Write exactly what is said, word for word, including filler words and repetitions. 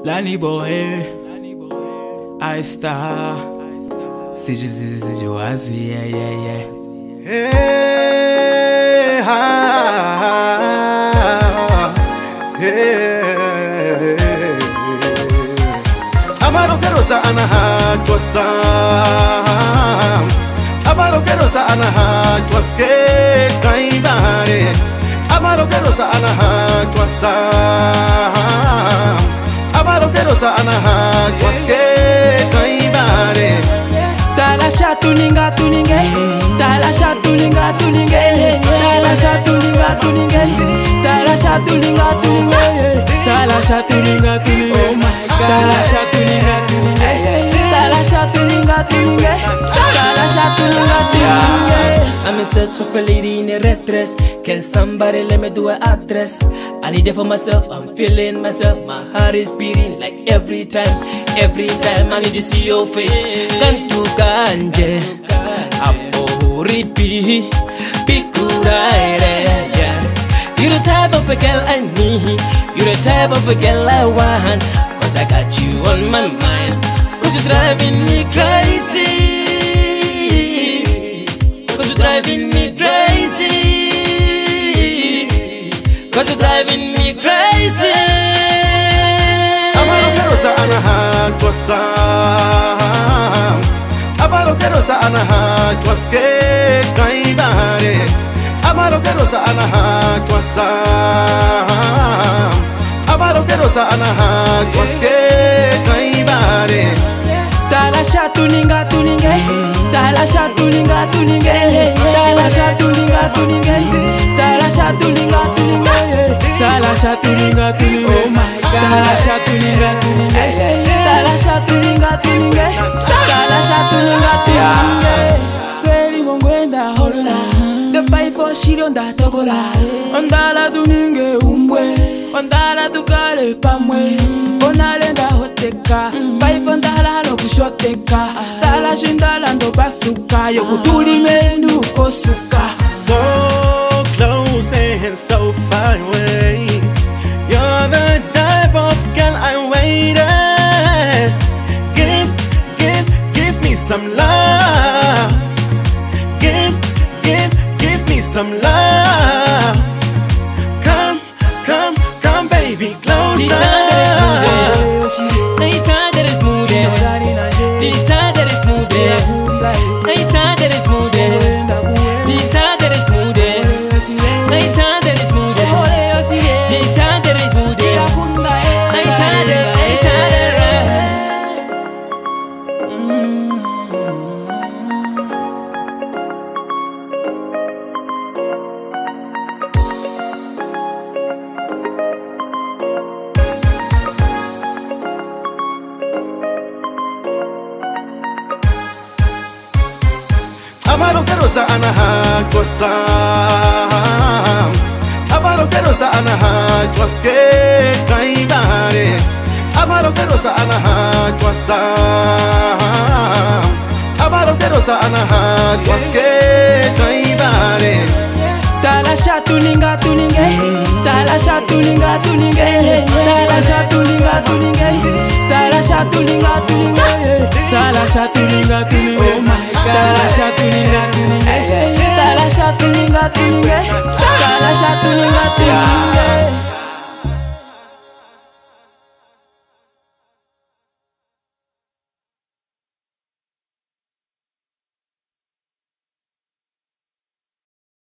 Lani boy, I star. See you, see you, see you, yeah, yeah, yeah. Hey, ha, hey. Tabaro kerosa anaha twasam. Tabaro kerosa anaha twaske kaibare. Tabaro kerosa anaha twasam. Tabaro kerosa anaha twaske kaibare. Talasha tuninga tuninge, talasha tuninga tuninge, talasha tuninga tuninge, talasha tuninga tuninge, talasha tuninga tuninge, talasha tuninga tuninge, talasha tuninga tuninge, talasha tuninga tuninge. I'm in search of a lady in a red dress. Can somebody let me do an address? I need it for myself, I'm feeling myself. My heart is beating like every time. Every time I need to see your face. Kantu kanje Apo ripi Pikuraire, yeah. You're the type of a girl I need. You're the type of a girl I want. Cause I got you on my mind. Cause you're driving me crazy. Cause you're driving me crazy. Cause you're driving me crazy. Tabaro kerosa anaha twasam. Tabaro kerosa anaha twaske kaibare. Tabaro kerosa anaha twasam. Tabaro kerosa anaha twaske kaibare. Talasha tuninga tuninge, talasha tuninga tuninge, talasha tuninga tuninge, talasha tuninga tuninge, talasha tuninga tuninge, talasha tuninga tuninge, talasha tuninga tuninge, talasha tuninga tuninge. Seri mongwenda holola, the pipe for shironda tokola, ondala tuninge umbwe, ondala tukale pamwe, onalenda hoteka, pipe ondala lokushoteka, tala shindala ndo basuka, yokutuli menu kosuka. So close and so far away. You're the type of girl I waited. Give, give, give me some love. Give, give, give me some love. Come, come, come baby, closer. Tabaro kerosa anaha twasam. Tabaro kerosa anaha twaske kaibare. Tabaro kerosa anaha twasam. Tabaro kerosa anaha twaske kaibare. Talasha tuninga tuninge, talasha tuninga tuninge, talasha tuninga tuninge, talasha tuninga tuninge, talasha tuninga tuninge, talasha tuninga tuninge, talasha tuninga tuninge, talasha tuninga tuninge.